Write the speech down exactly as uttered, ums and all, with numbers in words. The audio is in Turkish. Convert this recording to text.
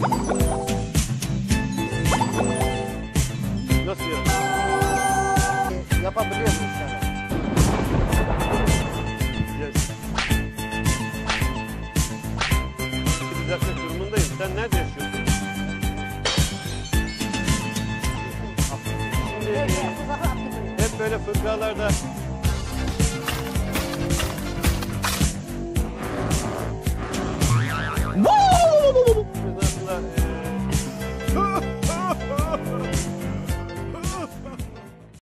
Nasıl ya? Yapabiliyor muyuz sana? Yes. Düzeltmek durumundayım. Sen nerede yaşıyorsun? Şimdi hep böyle fıkralarda